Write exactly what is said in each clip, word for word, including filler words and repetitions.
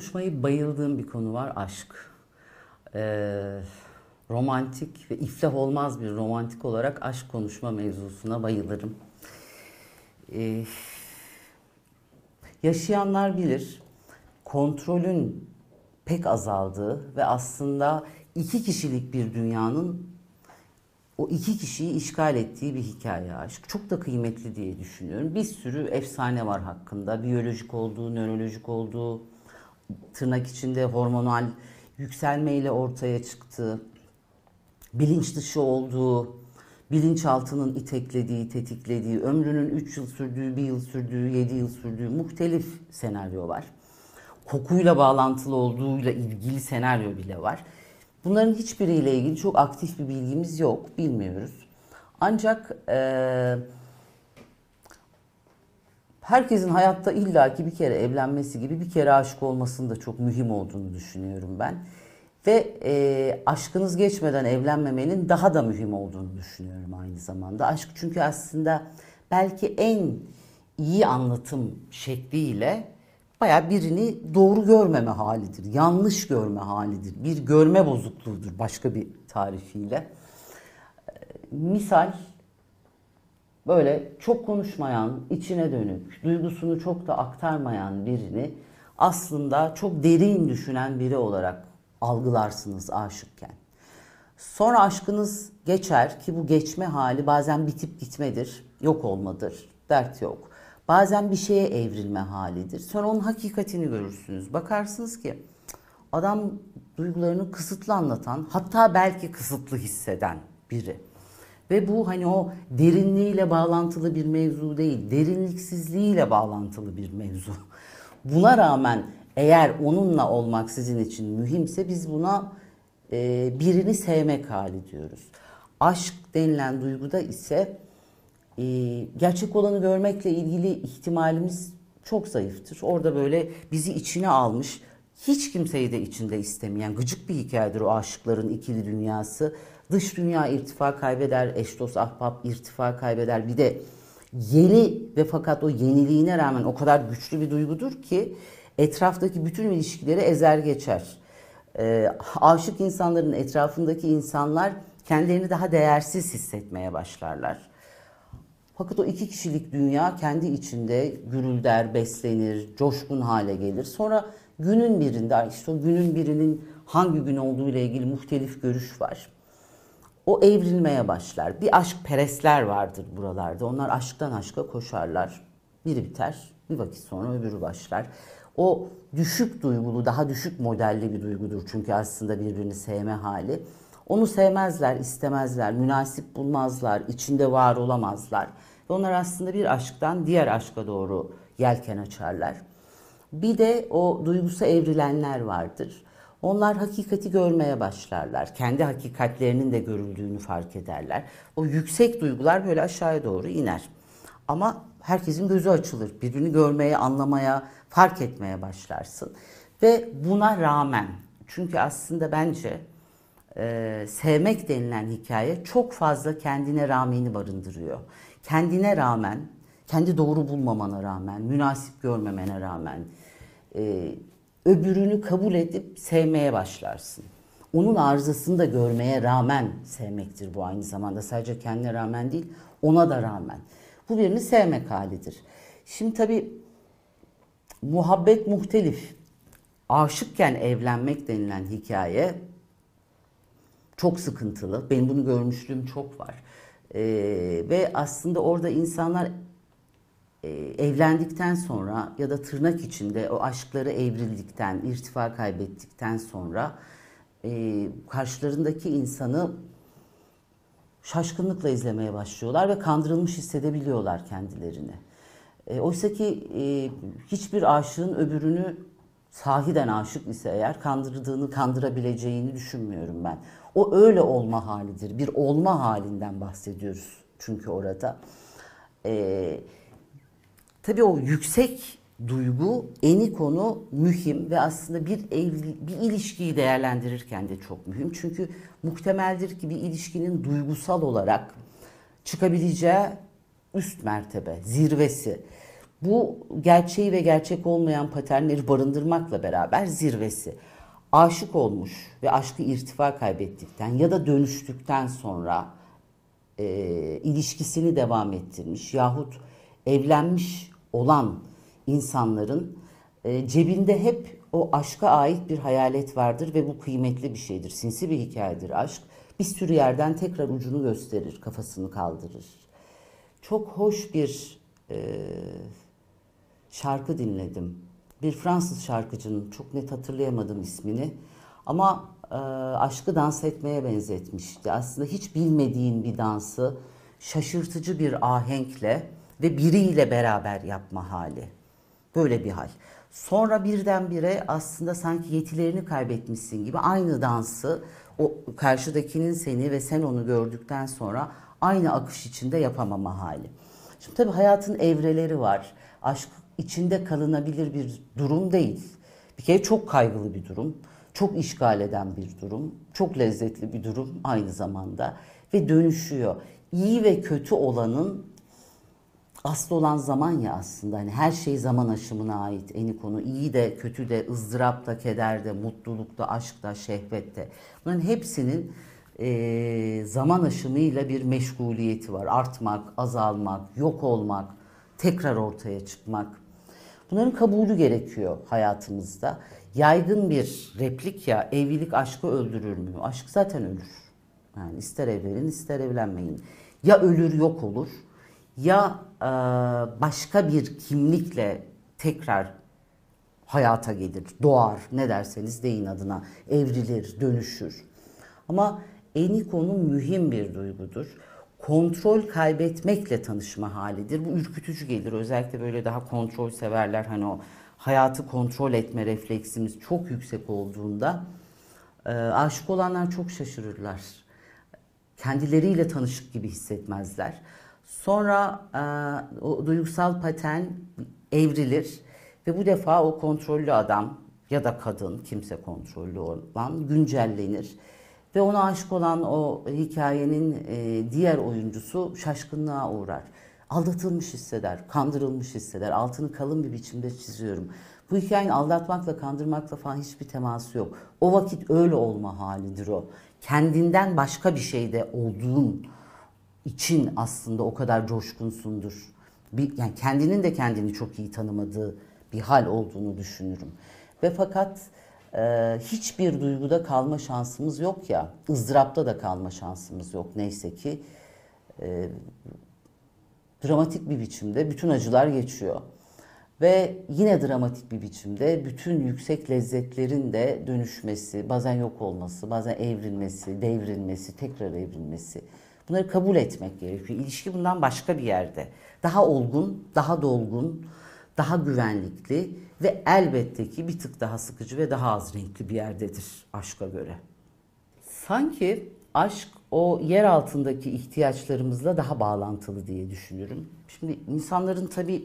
konuşmayı bayıldığım bir konu var, aşk. Ee, romantik ve iflah olmaz bir romantik olarak aşk konuşma mevzusuna bayılırım. Ee, yaşayanlar bilir, kontrolün pek azaldığı ve aslında iki kişilik bir dünyanın o iki kişiyi işgal ettiği bir hikaye aşk. Çok da kıymetli diye düşünüyorum. Bir sürü efsane var hakkında. Biyolojik olduğu, nörolojik olduğu, tırnak içinde hormonal yükselmeyle ortaya çıktığı, bilinç dışı olduğu, bilinçaltının iteklediği, tetiklediği, ömrünün üç yıl sürdüğü, bir yıl sürdüğü, yedi yıl sürdüğü muhtelif senaryo var. Kokuyla bağlantılı olduğuyla ilgili senaryo bile var. Bunların hiçbiriyle ilgili çok aktif bir bilgimiz yok, bilmiyoruz. Ancak e, herkesin hayatta illaki bir kere evlenmesi gibi bir kere aşık olmasının da çok mühim olduğunu düşünüyorum ben. Ve e, aşkınız geçmeden evlenmemenin daha da mühim olduğunu düşünüyorum aynı zamanda. Aşk çünkü aslında belki en iyi anlatım şekliyle bayağı birini doğru görmeme halidir, yanlış görme halidir, bir görme bozukluğudur başka bir tarifiyle. Misal böyle çok konuşmayan, içine dönük, duygusunu çok da aktarmayan birini aslında çok derin düşünen biri olarak algılarsınız aşıkken. Sonra aşkınız geçer ki bu geçme hali bazen bitip gitmedir, yok olmadır, dert yok. Bazen bir şeye evrilme halidir. Sonra onun hakikatini görürsünüz. Bakarsınız ki adam duygularını kısıtlı anlatan, hatta belki kısıtlı hisseden biri. Ve bu hani o derinliğiyle bağlantılı bir mevzu değil, derinliksizliğiyle bağlantılı bir mevzu. Buna rağmen eğer onunla olmak sizin için mühimse biz buna e, birini sevmek hali diyoruz. Aşk denilen duyguda ise e, gerçek olanı görmekle ilgili ihtimalimiz çok zayıftır. Orada böyle bizi içine almış, hiç kimseyi de içinde istemeyen gıcık bir hikayedir o aşıkların ikili dünyası. Dış dünya irtifa kaybeder, eş dost ahbap irtifa kaybeder. Bir de yeni ve fakat o yeniliğine rağmen o kadar güçlü bir duygudur ki etraftaki bütün ilişkileri ezer geçer. E, aşık insanların etrafındaki insanlar kendilerini daha değersiz hissetmeye başlarlar. Fakat o iki kişilik dünya kendi içinde gürülder, beslenir, coşkun hale gelir. Sonra günün birinde, işte o günün birinin hangi gün olduğu ile ilgili muhtelif görüş var. O evrilmeye başlar. Bir aşkperestler vardır buralarda. Onlar aşktan aşka koşarlar. Biri biter, bir vakit sonra öbürü başlar. O düşük duygulu, daha düşük modelli bir duygudur çünkü aslında birbirini sevme hali. Onu sevmezler, istemezler, münasip bulmazlar, içinde var olamazlar. Ve onlar aslında bir aşktan diğer aşka doğru yelken açarlar. Bir de o duygusu evrilenler vardır. Onlar hakikati görmeye başlarlar. Kendi hakikatlerinin de görüldüğünü fark ederler. O yüksek duygular böyle aşağıya doğru iner. Ama herkesin gözü açılır. Birbirini görmeye, anlamaya, fark etmeye başlarsın. Ve buna rağmen, çünkü aslında bence e, sevmek denilen hikaye çok fazla kendine rağmeni barındırıyor. Kendine rağmen, kendi doğru bulmamana rağmen, münasip görmemene rağmen, e, öbürünü kabul edip sevmeye başlarsın. Onun arızasını da görmeye rağmen sevmektir bu aynı zamanda. Sadece kendine rağmen değil, ona da rağmen. Bu birini sevmek halidir. Şimdi tabii muhabbet muhtelif. Aşıkken evlenmek denilen hikaye çok sıkıntılı. Benim bunu görmüşlüğüm çok var. Ee, ve aslında orada insanlar e, evlendikten sonra ya da tırnak içinde o aşkları evrildikten, irtifa kaybettikten sonra e, karşılarındaki insanı şaşkınlıkla izlemeye başlıyorlar ve kandırılmış hissedebiliyorlar kendilerini. E, oysa ki e, hiçbir aşığın öbürünü sahiden aşık ise eğer kandırdığını, kandırabileceğini düşünmüyorum ben. O öyle olma halidir. Bir olma halinden bahsediyoruz çünkü orada. E, tabii o yüksek duygu, eni konu mühim ve aslında bir evli, bir ilişkiyi değerlendirirken de çok mühim. Çünkü muhtemeldir ki bir ilişkinin duygusal olarak çıkabileceği üst mertebe, zirvesi. Bu gerçeği ve gerçek olmayan paternleri barındırmakla beraber zirvesi. Aşık olmuş ve aşkı irtifa kaybettikten ya da dönüştükten sonra e, ilişkisini devam ettirmiş yahut evlenmiş olan insanların e, cebinde hep o aşka ait bir hayalet vardır ve bu kıymetli bir şeydir. Sinsi bir hikayedir aşk. Bir sürü yerden tekrar ucunu gösterir, kafasını kaldırır. Çok hoş bir e, şarkı dinledim. Bir Fransız şarkıcının, çok net hatırlayamadım ismini. Ama e, aşkı dans etmeye benzetmişti. Aslında hiç bilmediğin bir dansı şaşırtıcı bir ahenkle ve biriyle beraber yapma hali. Böyle bir hal. Sonra birdenbire aslında sanki yetilerini kaybetmişsin gibi aynı dansı o karşıdakinin seni ve sen onu gördükten sonra aynı akış içinde yapamama hali. Şimdi tabii hayatın evreleri var. Aşk içinde kalınabilir bir durum değil. Bir kere çok kaygılı bir durum, çok işgal eden bir durum, çok lezzetli bir durum aynı zamanda ve dönüşüyor. İyi ve kötü olanın aslı olan zaman ya aslında. Hani her şey zaman aşımına ait eni konu. İyi de kötü de, ızdırap da, keder de, mutluluk da, aşk da, şehvet de. Bunların hepsinin e, zaman aşımıyla bir meşguliyeti var. Artmak, azalmak, yok olmak, tekrar ortaya çıkmak. Bunların kabulü gerekiyor hayatımızda. Yaygın bir replik ya, evlilik aşkı öldürür mü? Aşk zaten ölür. Yani ister evlenin ister evlenmeyin. Ya ölür yok olur ya e, başka bir kimlikle tekrar hayata gelir, doğar, ne derseniz deyin adına, evrilir, dönüşür. Ama Eniko'nun mühim bir duygudur. Kontrol kaybetmekle tanışma halidir. Bu ürkütücü gelir. Özellikle böyle daha kontrol severler. Hani o hayatı kontrol etme refleksimiz çok yüksek olduğunda e, aşık olanlar çok şaşırırlar. Kendileriyle tanışık gibi hissetmezler. Sonra e, o duygusal patern evrilir ve bu defa o kontrollü adam ya da kadın, kimse kontrollü olan güncellenir. Ve ona aşık olan o hikayenin e, diğer oyuncusu şaşkınlığa uğrar. Aldatılmış hisseder, kandırılmış hisseder. Altını kalın bir biçimde çiziyorum. Bu hikayenin aldatmakla, kandırmakla falan hiçbir teması yok. O vakit öyle olma halidir o. Kendinden başka bir şeyde olduğun için aslında o kadar coşkunsundur. Bir, yani kendinin de kendini çok iyi tanımadığı bir hal olduğunu düşünürüm. Ve fakat e, hiçbir duyguda kalma şansımız yok ya, ızdırapta da kalma şansımız yok neyse ki. E, dramatik bir biçimde bütün acılar geçiyor. Ve yine dramatik bir biçimde bütün yüksek lezzetlerin de dönüşmesi, bazen yok olması, bazen evrilmesi, devrilmesi, tekrar evrilmesi. Bunları kabul etmek gerekiyor. İlişki bundan başka bir yerde. Daha olgun, daha dolgun, daha güvenlikli ve elbette ki bir tık daha sıkıcı ve daha az renkli bir yerdedir aşka göre. Sanki aşk o yer altındaki ihtiyaçlarımızla daha bağlantılı diye düşünürüm. Şimdi insanların tabii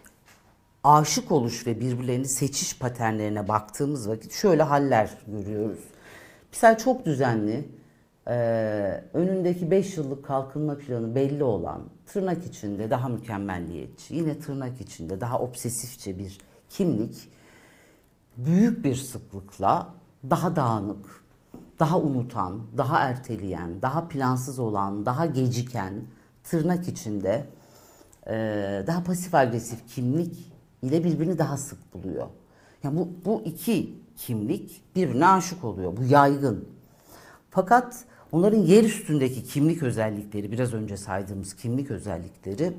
aşık oluş ve birbirlerini seçiş paternlerine baktığımız vakit şöyle haller görüyoruz. Mesela çok düzenli, e, önündeki beş yıllık kalkınma planı belli olan, tırnak içinde daha mükemmelliyetçi, yine tırnak içinde daha obsesifçe bir kimlik, büyük bir sıklıkla daha dağınık, daha unutan, daha erteleyen, daha plansız olan, daha geciken, tırnak içinde e, daha pasif agresif kimlik ile birbirini daha sık buluyor. Yani bu, bu iki kimlik birbirine aşık oluyor. Bu yaygın. Fakat onların yer üstündeki kimlik özellikleri, biraz önce saydığımız kimlik özellikleri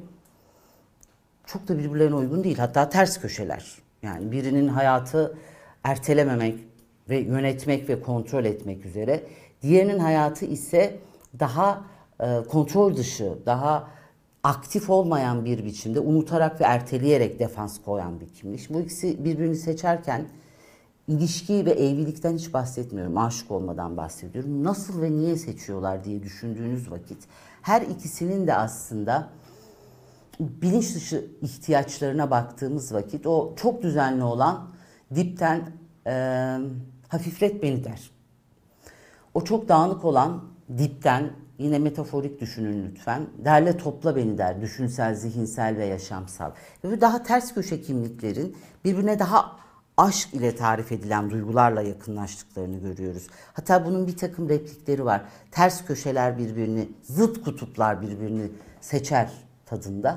çok da birbirlerine uygun değil. Hatta ters köşeler. Yani birinin hayatı ertelememek ve yönetmek ve kontrol etmek üzere. Diğerinin hayatı ise daha e, kontrol dışı, daha aktif olmayan bir biçimde unutarak ve erteleyerek defans koyan bir kimlik. Bu ikisi birbirini seçerken ilişki ve evlilikten hiç bahsetmiyorum. Aşık olmadan bahsediyorum. Nasıl ve niye seçiyorlar diye düşündüğünüz vakit her ikisinin de aslında bilinç dışı ihtiyaçlarına baktığımız vakit o çok düzenli olan dipten e, hafiflet beni der. O çok dağınık olan dipten, yine metaforik düşünün lütfen. Derle topla beni der. Düşünsel, zihinsel ve yaşamsal. Ve daha ters köşe kimliklerin birbirine daha aşk ile tarif edilen duygularla yakınlaştıklarını görüyoruz. Hatta bunun bir takım replikleri var. Ters köşeler birbirini, zıt kutuplar birbirini seçer tadında.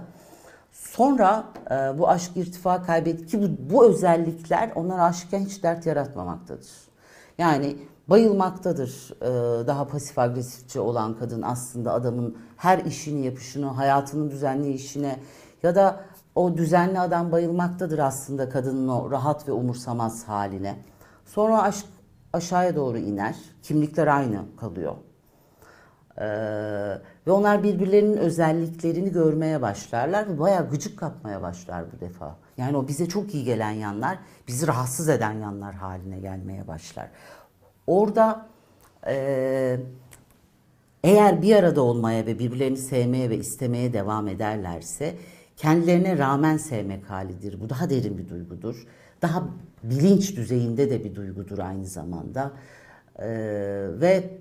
Sonra e, bu aşk irtifa kaybetti ki bu, bu özellikler onlar aşıkken hiç dert yaratmamaktadır. Yani bayılmaktadır e, daha pasif agresifçe olan kadın aslında adamın her işini yapışını, hayatının düzenli işine ya da o düzenli adam bayılmaktadır aslında kadının o rahat ve umursamaz haline. Sonra aşk aşağıya doğru iner, kimlikler aynı kalıyor. Ee, ve onlar birbirlerinin özelliklerini görmeye başlarlar ve bayağı gıcık kapmaya başlar bu defa. Yani o bize çok iyi gelen yanlar, bizi rahatsız eden yanlar haline gelmeye başlar. Orada e, eğer bir arada olmaya ve birbirlerini sevmeye ve istemeye devam ederlerse kendilerine rağmen sevmek halidir. Bu daha derin bir duygudur. Daha bilinç düzeyinde de bir duygudur aynı zamanda. Ee, ve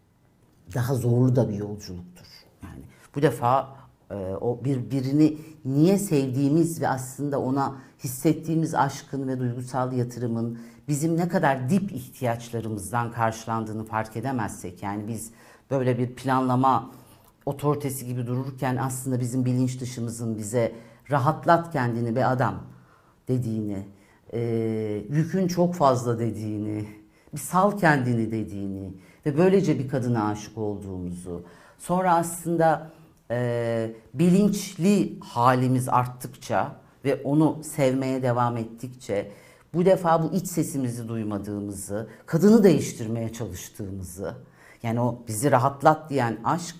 daha zorlu da bir yolculuktur. Yani bu defa e, o birbirini niye sevdiğimiz ve aslında ona hissettiğimiz aşkın ve duygusal yatırımın bizim ne kadar dip ihtiyaçlarımızdan karşılandığını fark edemezsek, yani biz böyle bir planlama otoritesi gibi dururken aslında bizim bilinç dışımızın bize rahatlat kendini be adam dediğini, e, yükün çok fazla dediğini, bir sal kendini dediğini ve böylece bir kadına aşık olduğumuzu, sonra aslında e, bilinçli halimiz arttıkça ve onu sevmeye devam ettikçe bu defa bu iç sesimizi duymadığımızı, kadını değiştirmeye çalıştığımızı, yani o bizi rahatlat diyen aşk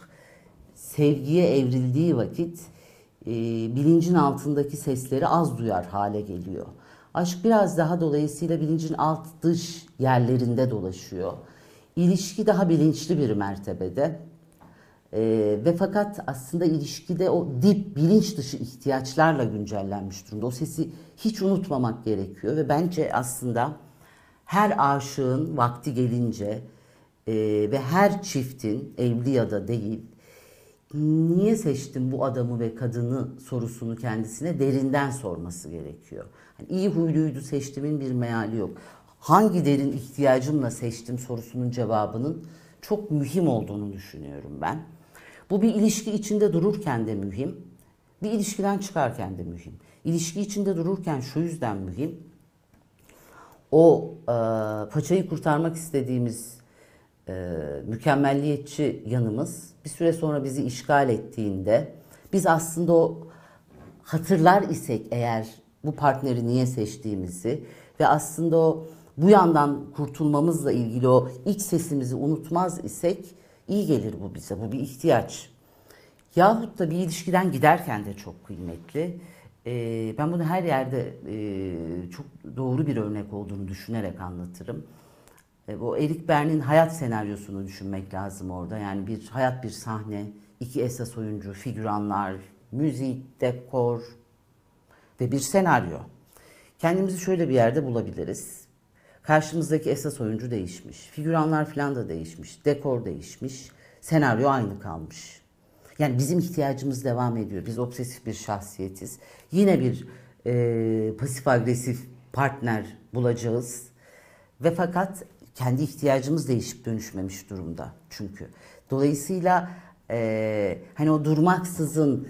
sevgiye evrildiği vakit e, bilincin altındaki sesleri az duyar hale geliyor. Aşk biraz daha dolayısıyla bilincin alt dış yerlerinde dolaşıyor. İlişki daha bilinçli bir mertebede. Ee, ve fakat aslında ilişkide o dip bilinç dışı ihtiyaçlarla güncellenmiş durumda. O sesi hiç unutmamak gerekiyor ve bence aslında her aşığın vakti gelince e, ve her çiftin evli ya da değil niye seçtim bu adamı ve kadını sorusunu kendisine derinden sorması gerekiyor. Yani iyi huyluydu seçtimin bir meali yok. Hangi derin ihtiyacımla seçtim sorusunun cevabının çok mühim olduğunu düşünüyorum ben. Bu bir ilişki içinde dururken de mühim, bir ilişkiden çıkarken de mühim. İlişki içinde dururken şu yüzden mühim, o e, paçayı kurtarmak istediğimiz e, mükemmelliyetçi yanımız bir süre sonra bizi işgal ettiğinde, biz aslında o hatırlar isek eğer bu partneri niye seçtiğimizi ve aslında o bu yandan kurtulmamızla ilgili o iç sesimizi unutmaz isek iyi gelir bu bize. Bu bir ihtiyaç. Yahut da bir ilişkiden giderken de çok kıymetli. Ee, ben bunu her yerde e, çok doğru bir örnek olduğunu düşünerek anlatırım. E, bu Eric Berne'in hayat senaryosunu düşünmek lazım orada. Yani bir hayat bir sahne, iki esas oyuncu, figüranlar, müzik, dekor ve bir senaryo. Kendimizi şöyle bir yerde bulabiliriz. Karşımızdaki esas oyuncu değişmiş. Figüranlar falan da değişmiş. Dekor değişmiş. Senaryo aynı kalmış. Yani bizim ihtiyacımız devam ediyor. Biz obsesif bir şahsiyetiz. Yine bir e, pasif agresif partner bulacağız. Ve fakat kendi ihtiyacımız değişip dönüşmemiş durumda çünkü. Dolayısıyla e, hani o durmaksızın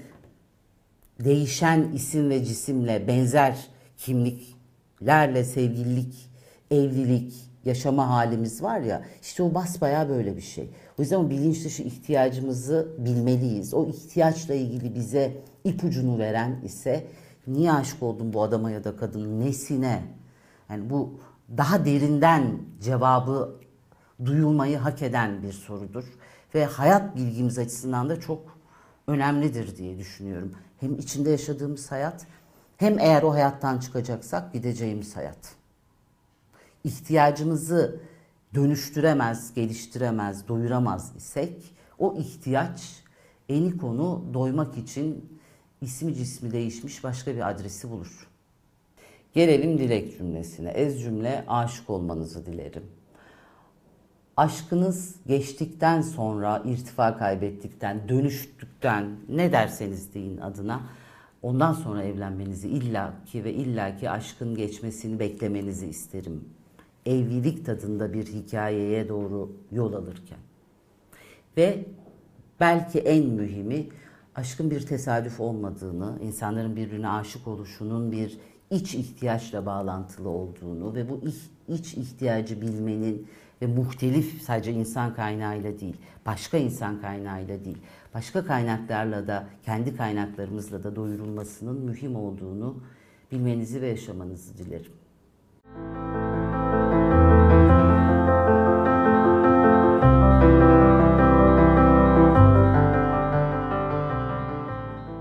değişen isim ve cisimle benzer kimliklerle sevgililik, evlilik, yaşama halimiz var ya, işte o basbayağı böyle bir şey. O yüzden o bilinç dışı ihtiyacımızı bilmeliyiz. O ihtiyaçla ilgili bize ipucunu veren ise niye aşık oldum bu adama ya da kadının nesine? Yani bu daha derinden cevabı duyulmayı hak eden bir sorudur. Ve hayat bilgimiz açısından da çok önemlidir diye düşünüyorum. Hem içinde yaşadığımız hayat, hem eğer o hayattan çıkacaksak gideceğimiz hayat. İhtiyacımızı dönüştüremez, geliştiremez, doyuramaz isek o ihtiyaç eni konu doymak için ismi cismi değişmiş başka bir adresi bulur. Gelelim dilek cümlesine. Ez cümle aşık olmanızı dilerim. aşkınız geçtikten sonra, irtifa kaybettikten, dönüştükten, ne derseniz deyin adına, ondan sonra evlenmenizi illaki ve illaki aşkın geçmesini beklemenizi isterim. Evlilik tadında bir hikayeye doğru yol alırken. Ve belki en mühimi, aşkın bir tesadüf olmadığını, insanların birbirine aşık oluşunun bir iç ihtiyaçla bağlantılı olduğunu ve bu iç ihtiyacı bilmenin ve muhtelif, sadece insan kaynağıyla değil, başka insan kaynağıyla değil, başka kaynaklarla da, kendi kaynaklarımızla da doyurulmasının mühim olduğunu bilmenizi ve yaşamanızı dilerim.